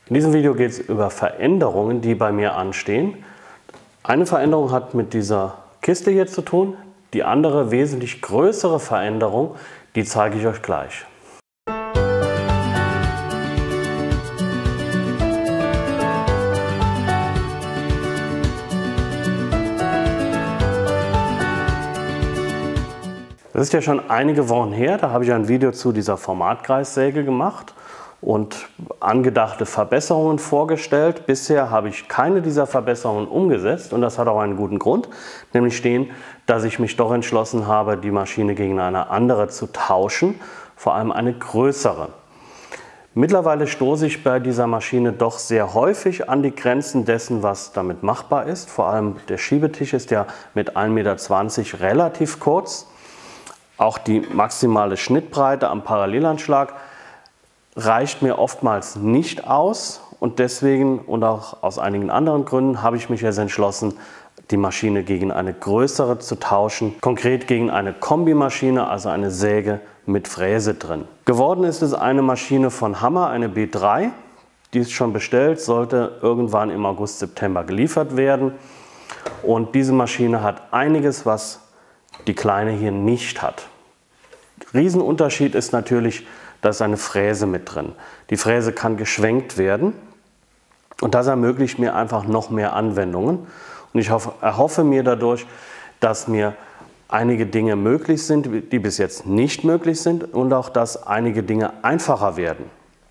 In diesem Video geht es über Veränderungen, die bei mir anstehen. Eine Veränderung hat mit dieser Kiste hier zu tun, die andere, wesentlich größere Veränderung, die zeige ich euch gleich. Das ist ja schon einige Wochen her, da habe ich ein Video zu dieser Formatkreissäge gemacht und angedachte Verbesserungen vorgestellt. Bisher habe ich keine dieser Verbesserungen umgesetzt und das hat auch einen guten Grund, nämlich den, dass ich mich doch entschlossen habe, die Maschine gegen eine andere zu tauschen, vor allem eine größere. Mittlerweile stoße ich bei dieser Maschine doch sehr häufig an die Grenzen dessen, was damit machbar ist. Vor allem der Schiebetisch ist ja mit 1,20 Meter relativ kurz. Auch die maximale Schnittbreite am Parallelanschlag reicht mir oftmals nicht aus und deswegen und auch aus einigen anderen Gründen habe ich mich jetzt entschlossen, die Maschine gegen eine größere zu tauschen, konkret gegen eine Kombimaschine, also eine Säge mit Fräse drin. Geworden ist es eine Maschine von Hammer, eine B3, die ist schon bestellt, sollte irgendwann im August, September geliefert werden und diese Maschine hat einiges, was die kleine hier nicht hat. Riesenunterschied ist natürlich, da ist eine Fräse mit drin. Die Fräse kann geschwenkt werden und das ermöglicht mir einfach noch mehr Anwendungen. Und ich erhoffe mir dadurch, dass mir einige Dinge möglich sind, die bis jetzt nicht möglich sind und auch, dass einige Dinge einfacher werden.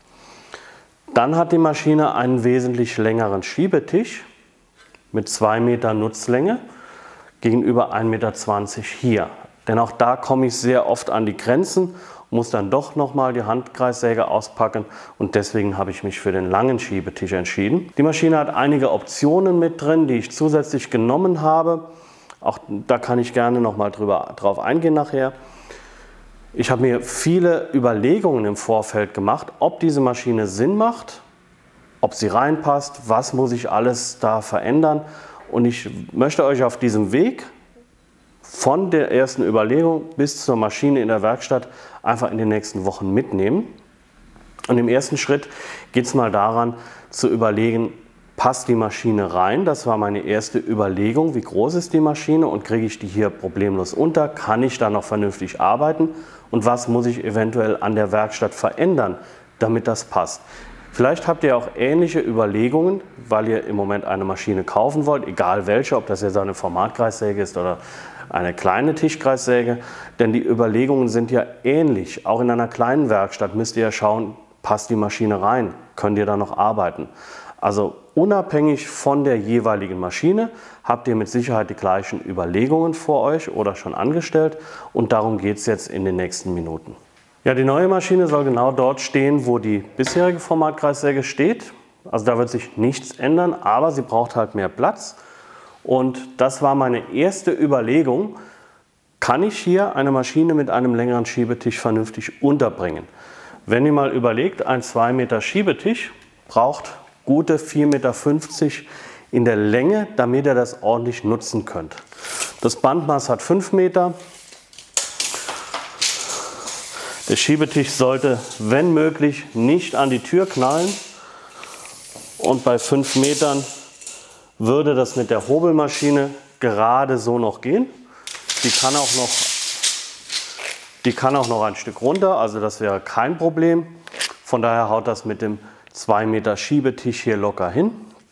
Dann hat die Maschine einen wesentlich längeren Schiebetisch mit 2 Meter Nutzlänge gegenüber 1,20 Meter hier. Denn auch da komme ich sehr oft an die Grenzen, muss dann doch nochmal die Handkreissäge auspacken und deswegen habe ich mich für den langen Schiebetisch entschieden. Die Maschine hat einige Optionen mit drin, die ich zusätzlich genommen habe. Auch da kann ich gerne nochmal drauf eingehen nachher. Ich habe mir viele Überlegungen im Vorfeld gemacht, ob diese Maschine Sinn macht, ob sie reinpasst, was muss ich alles da verändern. Und ich möchte euch auf diesem Weg von der ersten Überlegung bis zur Maschine in der Werkstatt einfach in den nächsten Wochen mitnehmen. Und im ersten Schritt geht es mal daran zu überlegen, passt die Maschine rein? Das war meine erste Überlegung, wie groß ist die Maschine und kriege ich die hier problemlos unter? Kann ich da noch vernünftig arbeiten? Und was muss ich eventuell an der Werkstatt verändern, damit das passt? Vielleicht habt ihr auch ähnliche Überlegungen, weil ihr im Moment eine Maschine kaufen wollt, egal welche, ob das jetzt eine Formatkreissäge ist oder eine kleine Tischkreissäge, denn die Überlegungen sind ja ähnlich. Auch in einer kleinen Werkstatt müsst ihr ja schauen, passt die Maschine rein, könnt ihr da noch arbeiten. Also unabhängig von der jeweiligen Maschine habt ihr mit Sicherheit die gleichen Überlegungen vor euch oder schon angestellt und darum geht es jetzt in den nächsten Minuten. Ja, die neue Maschine soll genau dort stehen, wo die bisherige Formatkreissäge steht. Also da wird sich nichts ändern, aber sie braucht halt mehr Platz. Und das war meine erste Überlegung, kann ich hier eine Maschine mit einem längeren Schiebetisch vernünftig unterbringen? Wenn ihr mal überlegt, ein 2 Meter Schiebetisch braucht gute 4,50 Meter in der Länge, damit ihr das ordentlich nutzen könnt. Das Bandmaß hat 5 Meter. Der Schiebetisch sollte, wenn möglich, nicht an die Tür knallen und bei 5 Metern würde das mit der Hobelmaschine gerade so noch gehen. Die kann auch noch ein Stück runter, also das wäre kein Problem. Von daher haut das mit dem 2 Meter Schiebetisch hier locker hin.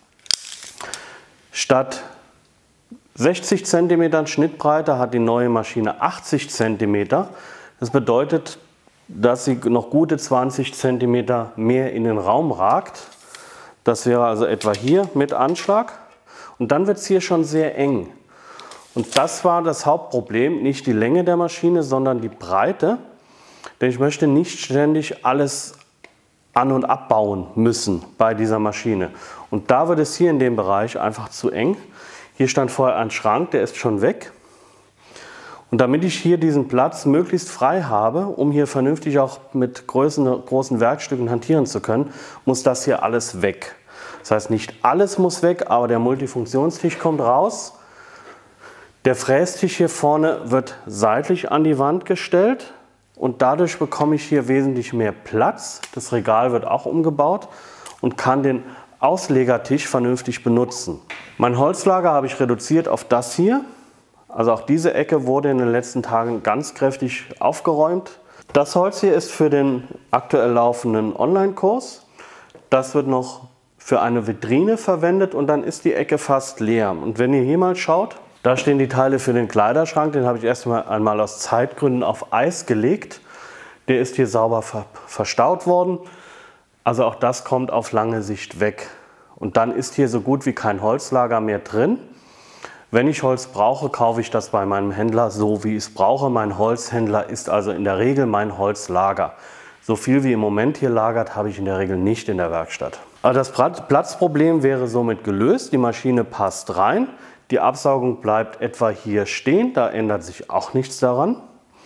Statt 60 cm Schnittbreite hat die neue Maschine 80 cm. Das bedeutet, dass sie noch gute 20 cm mehr in den Raum ragt. Das wäre also etwa hier mit Anschlag. Und dann wird es hier schon sehr eng. Und das war das Hauptproblem, nicht die Länge der Maschine, sondern die Breite. Denn ich möchte nicht ständig alles an- und abbauen müssen bei dieser Maschine. Und da wird es hier in dem Bereich einfach zu eng. Hier stand vorher ein Schrank, der ist schon weg. Und damit ich hier diesen Platz möglichst frei habe, um hier vernünftig auch mit großen Werkstücken hantieren zu können, muss das hier alles weg. Das heißt, nicht alles muss weg, aber der Multifunktionstisch kommt raus. Der Frästisch hier vorne wird seitlich an die Wand gestellt und dadurch bekomme ich hier wesentlich mehr Platz. Das Regal wird auch umgebaut und kann den Auslegertisch vernünftig benutzen. Mein Holzlager habe ich reduziert auf das hier. Also auch diese Ecke wurde in den letzten Tagen ganz kräftig aufgeräumt. Das Holz hier ist für den aktuell laufenden Online-Kurs. Das wird noch für eine Vitrine verwendet und dann ist die Ecke fast leer. Und wenn ihr hier mal schaut, da stehen die Teile für den Kleiderschrank. Den habe ich erst einmal aus Zeitgründen auf Eis gelegt. Der ist hier sauber verstaut worden. Also auch das kommt auf lange Sicht weg. Und dann ist hier so gut wie kein Holzlager mehr drin. Wenn ich Holz brauche, kaufe ich das bei meinem Händler so, wie ich es brauche. Mein Holzhändler ist also in der Regel mein Holzlager. So viel wie im Moment hier lagert, habe ich in der Regel nicht in der Werkstatt. Aber das Platzproblem wäre somit gelöst. Die Maschine passt rein. Die Absaugung bleibt etwa hier stehen. Da ändert sich auch nichts daran.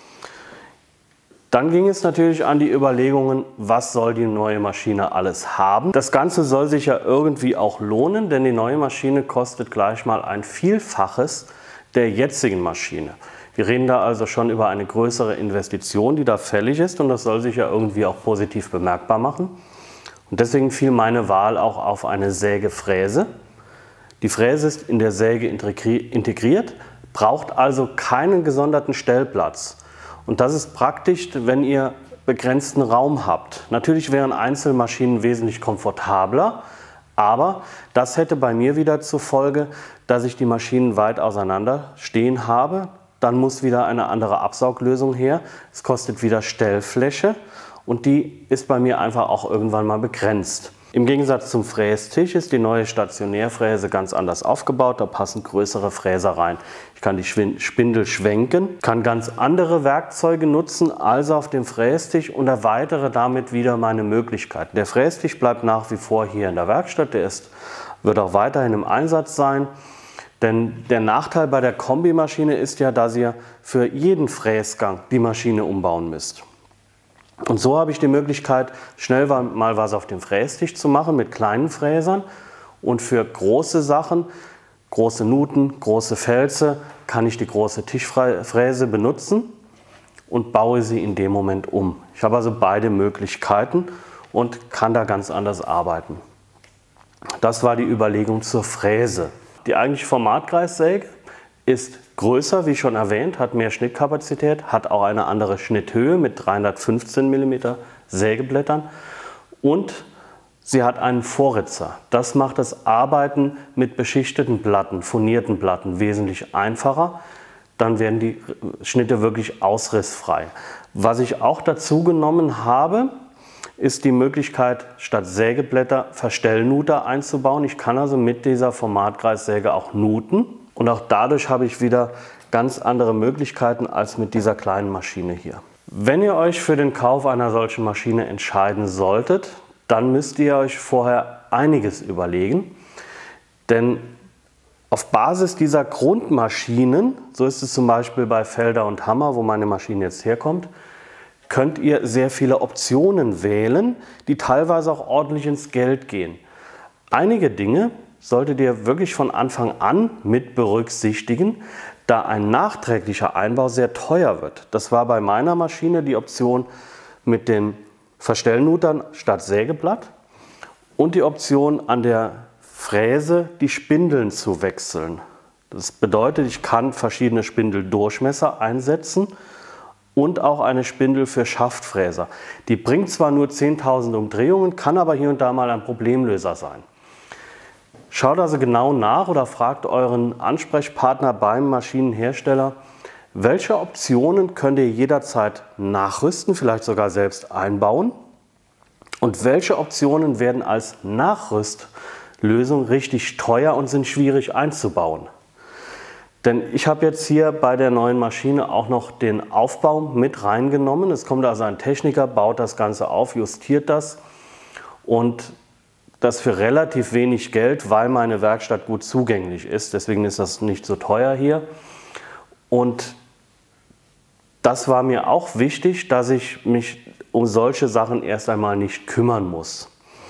Dann ging es natürlich an die Überlegungen, was soll die neue Maschine alles haben. Das Ganze soll sich ja irgendwie auch lohnen, denn die neue Maschine kostet gleich mal ein Vielfaches der jetzigen Maschine. Wir reden da also schon über eine größere Investition, die da fällig ist und das soll sich ja irgendwie auch positiv bemerkbar machen. Und deswegen fiel meine Wahl auch auf eine Sägefräse. Die Fräse ist in der Säge integriert, braucht also keinen gesonderten Stellplatz. Und das ist praktisch, wenn ihr begrenzten Raum habt. Natürlich wären Einzelmaschinen wesentlich komfortabler, aber das hätte bei mir wieder zur Folge, dass ich die Maschinen weit auseinander stehen habe. Dann muss wieder eine andere Absauglösung her. Es kostet wieder Stellfläche und die ist bei mir einfach auch irgendwann mal begrenzt. Im Gegensatz zum Frästisch ist die neue Stationärfräse ganz anders aufgebaut. Da passen größere Fräser rein. Ich kann die Spindel schwenken, kann ganz andere Werkzeuge nutzen als auf dem Frästisch und erweitere damit wieder meine Möglichkeiten. Der Frästisch bleibt nach wie vor hier in der Werkstatt. Der wird auch weiterhin im Einsatz sein. Denn der Nachteil bei der Kombimaschine ist ja, dass ihr für jeden Fräsgang die Maschine umbauen müsst. Und so habe ich die Möglichkeit, schnell mal was auf dem Frästisch zu machen mit kleinen Fräsern. Und für große Sachen, große Nuten, große Felze, kann ich die große Tischfräse benutzen und baue sie in dem Moment um. Ich habe also beide Möglichkeiten und kann da ganz anders arbeiten. Das war die Überlegung zur Fräse. Die eigentliche Formatkreissäge ist größer, wie schon erwähnt, hat mehr Schnittkapazität, hat auch eine andere Schnitthöhe mit 315 mm Sägeblättern und sie hat einen Vorritzer. Das macht das Arbeiten mit beschichteten Platten, furnierten Platten wesentlich einfacher. Dann werden die Schnitte wirklich ausrissfrei. Was ich auch dazu genommen habe, ist die Möglichkeit, statt Sägeblätter Verstellnuter einzubauen. Ich kann also mit dieser Formatkreissäge auch nuten. Und auch dadurch habe ich wieder ganz andere Möglichkeiten als mit dieser kleinen Maschine hier. Wenn ihr euch für den Kauf einer solchen Maschine entscheiden solltet, dann müsst ihr euch vorher einiges überlegen. Denn auf Basis dieser Grundmaschinen, so ist es zum Beispiel bei Felder und Hammer, wo meine Maschine jetzt herkommt, könnt ihr sehr viele Optionen wählen, die teilweise auch ordentlich ins Geld gehen. Einige Dinge solltet ihr wirklich von Anfang an mit berücksichtigen, da ein nachträglicher Einbau sehr teuer wird. Das war bei meiner Maschine die Option mit den Verstellnutern statt Sägeblatt und die Option an der Fräse die Spindeln zu wechseln. Das bedeutet, ich kann verschiedene Spindeldurchmesser einsetzen und auch eine Spindel für Schaftfräser. Die bringt zwar nur 10.000 Umdrehungen, kann aber hier und da mal ein Problemlöser sein. Schaut also genau nach oder fragt euren Ansprechpartner beim Maschinenhersteller, welche Optionen könnt ihr jederzeit nachrüsten, vielleicht sogar selbst einbauen und welche Optionen werden als Nachrüstlösung richtig teuer und sind schwierig einzubauen. Denn ich habe jetzt hier bei der neuen Maschine auch noch den Aufbau mit reingenommen. Es kommt also ein Techniker, baut das Ganze auf, justiert das und das für relativ wenig Geld, weil meine Werkstatt gut zugänglich ist. Deswegen ist das nicht so teuer hier. Und das war mir auch wichtig, dass ich mich um solche Sachen erst einmal nicht kümmern muss.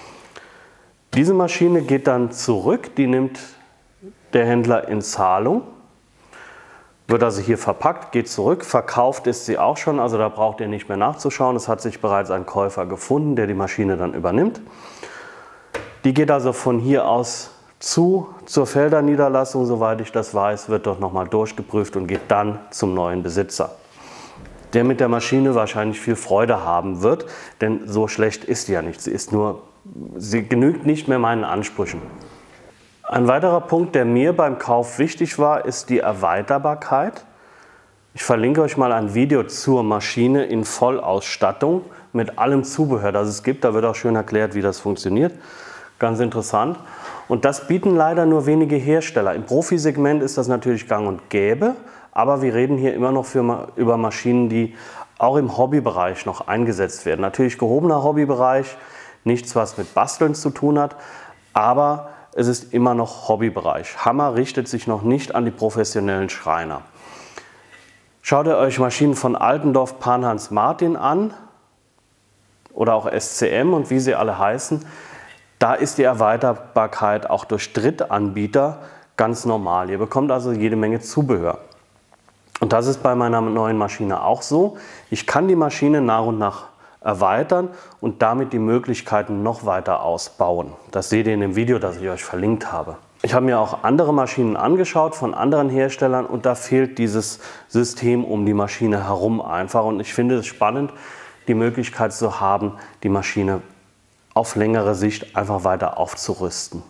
Diese Maschine geht dann zurück, die nimmt der Händler in Zahlung, wird also hier verpackt, geht zurück, verkauft ist sie auch schon, also da braucht ihr nicht mehr nachzuschauen. Es hat sich bereits ein Käufer gefunden, der die Maschine dann übernimmt. Die geht also von hier aus zur Felderniederlassung, soweit ich das weiß, wird dort nochmal durchgeprüft und geht dann zum neuen Besitzer, der mit der Maschine wahrscheinlich viel Freude haben wird, denn so schlecht ist sie ja nicht. Sie genügt nicht mehr meinen Ansprüchen. Ein weiterer Punkt, der mir beim Kauf wichtig war, ist die Erweiterbarkeit. Ich verlinke euch mal ein Video zur Maschine in Vollausstattung mit allem Zubehör, das es gibt. Da wird auch schön erklärt, wie das funktioniert. Ganz interessant. Und das bieten leider nur wenige Hersteller. Im Profisegment ist das natürlich gang und gäbe, aber wir reden hier immer noch über Maschinen, die auch im Hobbybereich noch eingesetzt werden. Natürlich gehobener Hobbybereich, nichts, was mit Basteln zu tun hat, aber es ist immer noch Hobbybereich. Hammer richtet sich noch nicht an die professionellen Schreiner. Schaut ihr euch Maschinen von Altendorf, Pan-Hans Martin an oder auch SCM und wie sie alle heißen, da ist die Erweiterbarkeit auch durch Drittanbieter ganz normal. Ihr bekommt also jede Menge Zubehör. Und das ist bei meiner neuen Maschine auch so. Ich kann die Maschine nach und nach erweitern und damit die Möglichkeiten noch weiter ausbauen. Das seht ihr in dem Video, das ich euch verlinkt habe. Ich habe mir auch andere Maschinen angeschaut von anderen Herstellern und da fehlt dieses System um die Maschine herum einfach. Und ich finde es spannend, die Möglichkeit zu haben, die Maschine auf längere Sicht einfach weiter aufzurüsten.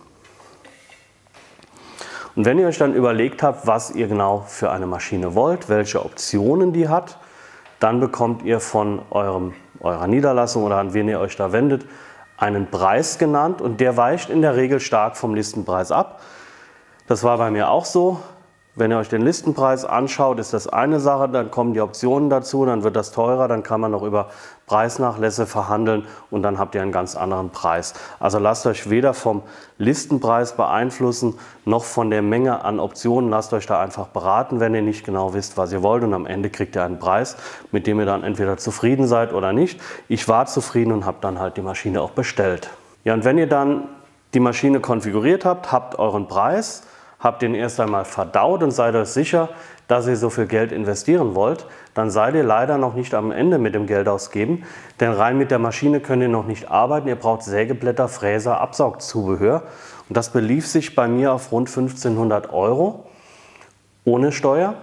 Und wenn ihr euch dann überlegt habt, was ihr genau für eine Maschine wollt, welche Optionen die hat, dann bekommt ihr von eurer Niederlassung oder an wen ihr euch da wendet, einen Preis genannt und der weicht in der Regel stark vom Listenpreis ab. Das war bei mir auch so. Wenn ihr euch den Listenpreis anschaut, ist das eine Sache, dann kommen die Optionen dazu, dann wird das teurer, dann kann man noch über Preisnachlässe verhandeln und dann habt ihr einen ganz anderen Preis. Also lasst euch weder vom Listenpreis beeinflussen, noch von der Menge an Optionen. Lasst euch da einfach beraten, wenn ihr nicht genau wisst, was ihr wollt und am Ende kriegt ihr einen Preis, mit dem ihr dann entweder zufrieden seid oder nicht. Ich war zufrieden und habe dann halt die Maschine auch bestellt. Ja, und wenn ihr dann die Maschine konfiguriert habt, habt euren Preis, habt den erst einmal verdaut und seid euch sicher, dass ihr so viel Geld investieren wollt, dann seid ihr leider noch nicht am Ende mit dem Geld ausgeben, denn rein mit der Maschine könnt ihr noch nicht arbeiten. Ihr braucht Sägeblätter, Fräser, Absaugzubehör und das belief sich bei mir auf rund 1500 € ohne Steuer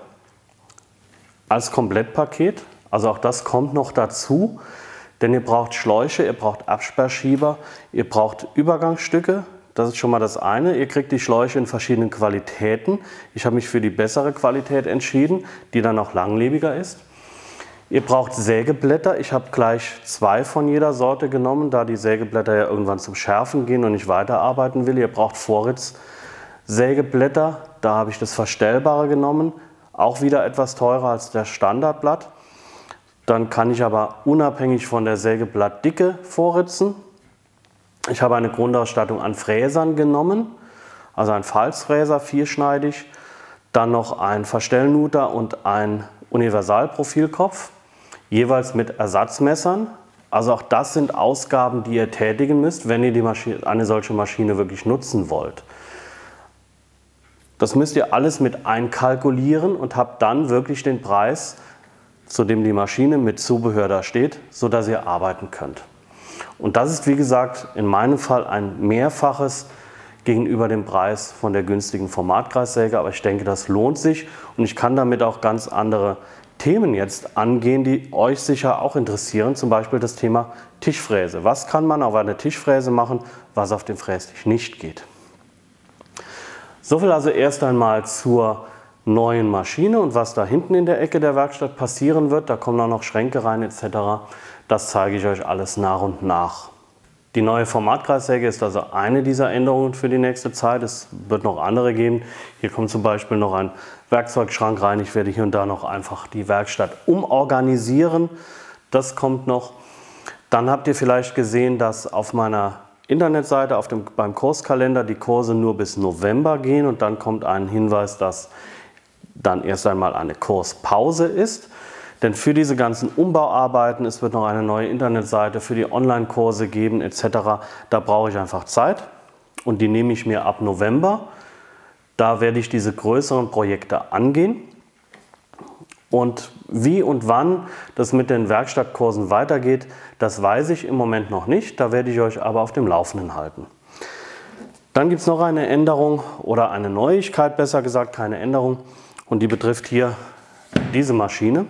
als Komplettpaket. Also auch das kommt noch dazu, denn ihr braucht Schläuche, ihr braucht Absperrschieber, ihr braucht Übergangsstücke. Das ist schon mal das eine. Ihr kriegt die Schläuche in verschiedenen Qualitäten. Ich habe mich für die bessere Qualität entschieden, die dann auch langlebiger ist. Ihr braucht Sägeblätter. Ich habe gleich 2 von jeder Sorte genommen, da die Sägeblätter ja irgendwann zum Schärfen gehen und ich weiterarbeiten will. Ihr braucht Vorritz-Sägeblätter. Da habe ich das Verstellbare genommen. Auch wieder etwas teurer als das Standardblatt. Dann kann ich aber unabhängig von der Sägeblattdicke vorritzen. Ich habe eine Grundausstattung an Fräsern genommen, also ein Falzfräser, vierschneidig, dann noch ein Verstellnuter und ein Universalprofilkopf, jeweils mit Ersatzmessern. Also auch das sind Ausgaben, die ihr tätigen müsst, wenn ihr eine solche Maschine wirklich nutzen wollt. Das müsst ihr alles mit einkalkulieren und habt dann wirklich den Preis, zu dem die Maschine mit Zubehör da steht, sodass ihr arbeiten könnt. Und das ist, wie gesagt, in meinem Fall ein Mehrfaches gegenüber dem Preis von der günstigen Formatkreissäge. Aber ich denke, das lohnt sich und ich kann damit auch ganz andere Themen jetzt angehen, die euch sicher auch interessieren. Zum Beispiel das Thema Tischfräse. Was kann man auf einer Tischfräse machen, was auf dem Frästisch nicht geht? Soviel also erst einmal zur neuen Maschine und was da hinten in der Ecke der Werkstatt passieren wird. Da kommen auch noch Schränke rein etc. Das zeige ich euch alles nach und nach. Die neue Formatkreissäge ist also eine dieser Änderungen für die nächste Zeit. Es wird noch andere geben. Hier kommt zum Beispiel noch ein Werkzeugschrank rein. Ich werde hier und da noch einfach die Werkstatt umorganisieren. Das kommt noch. Dann habt ihr vielleicht gesehen, dass auf meiner Internetseite beim Kurskalender die Kurse nur bis November gehen und dann kommt ein Hinweis, dass dann erst einmal eine Kurspause ist. Denn für diese ganzen Umbauarbeiten, es wird noch eine neue Internetseite für die Online-Kurse geben etc. Da brauche ich einfach Zeit und die nehme ich mir ab November. Da werde ich diese größeren Projekte angehen. Und wie und wann das mit den Werkstattkursen weitergeht, das weiß ich im Moment noch nicht. Da werde ich euch aber auf dem Laufenden halten. Dann gibt es noch eine Änderung oder eine Neuigkeit, besser gesagt, keine Änderung, und die betrifft hier diese Maschine.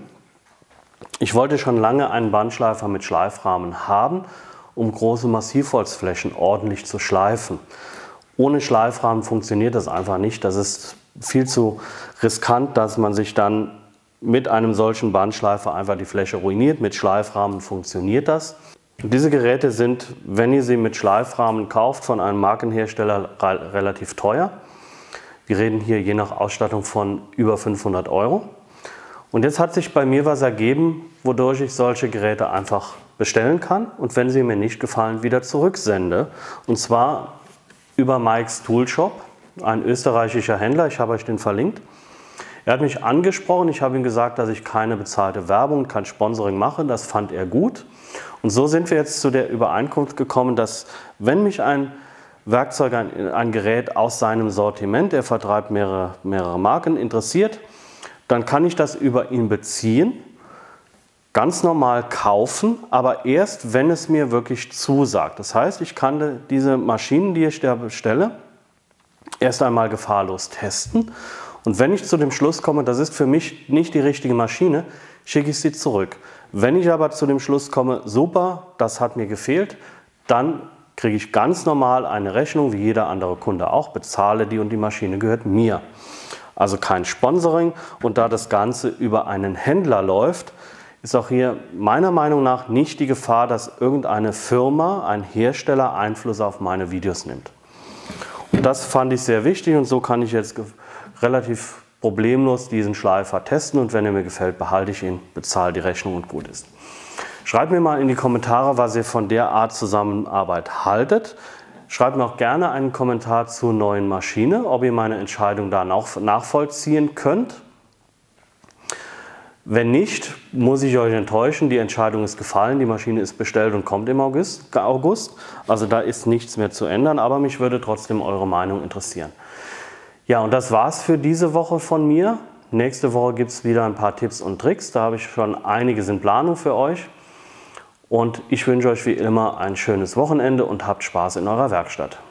Ich wollte schon lange einen Bandschleifer mit Schleifrahmen haben, um große Massivholzflächen ordentlich zu schleifen. Ohne Schleifrahmen funktioniert das einfach nicht. Das ist viel zu riskant, dass man sich dann mit einem solchen Bandschleifer einfach die Fläche ruiniert. Mit Schleifrahmen funktioniert das. Und diese Geräte sind, wenn ihr sie mit Schleifrahmen kauft, von einem Markenhersteller relativ teuer. Wir reden hier je nach Ausstattung von über 500 €. Und jetzt hat sich bei mir was ergeben, wodurch ich solche Geräte einfach bestellen kann und wenn sie mir nicht gefallen, wieder zurücksende. Und zwar über Mike's Toolshop, ein österreichischer Händler, ich habe euch den verlinkt. Er hat mich angesprochen, ich habe ihm gesagt, dass ich keine bezahlte Werbung, kein Sponsoring mache, das fand er gut. Und so sind wir jetzt zu der Übereinkunft gekommen, dass wenn mich ein Werkzeug, ein Gerät aus seinem Sortiment, er vertreibt mehrere Marken, interessiert, dann kann ich das über ihn beziehen, ganz normal kaufen, aber erst, wenn es mir wirklich zusagt. Das heißt, ich kann diese Maschinen, die ich da bestelle, erst einmal gefahrlos testen. Und wenn ich zu dem Schluss komme, das ist für mich nicht die richtige Maschine, schicke ich sie zurück. Wenn ich aber zu dem Schluss komme, super, das hat mir gefehlt, dann kriege ich ganz normal eine Rechnung, wie jeder andere Kunde auch, bezahle die und die Maschine gehört mir. Also kein Sponsoring, und da das Ganze über einen Händler läuft, ist auch hier meiner Meinung nach nicht die Gefahr, dass irgendeine Firma, ein Hersteller Einfluss auf meine Videos nimmt. Und das fand ich sehr wichtig und so kann ich jetzt relativ problemlos diesen Schleifer testen und wenn er mir gefällt, behalte ich ihn, bezahle die Rechnung und gut ist. Schreibt mir mal in die Kommentare, was ihr von der Art Zusammenarbeit haltet. Schreibt mir auch gerne einen Kommentar zur neuen Maschine, ob ihr meine Entscheidung da nachvollziehen könnt. Wenn nicht, muss ich euch enttäuschen, die Entscheidung ist gefallen, die Maschine ist bestellt und kommt im August. Also da ist nichts mehr zu ändern, aber mich würde trotzdem eure Meinung interessieren. Ja, und das war's für diese Woche von mir. Nächste Woche gibt es wieder ein paar Tipps und Tricks, da habe ich schon einiges in Planung für euch. Und ich wünsche euch wie immer ein schönes Wochenende und habt Spaß in eurer Werkstatt.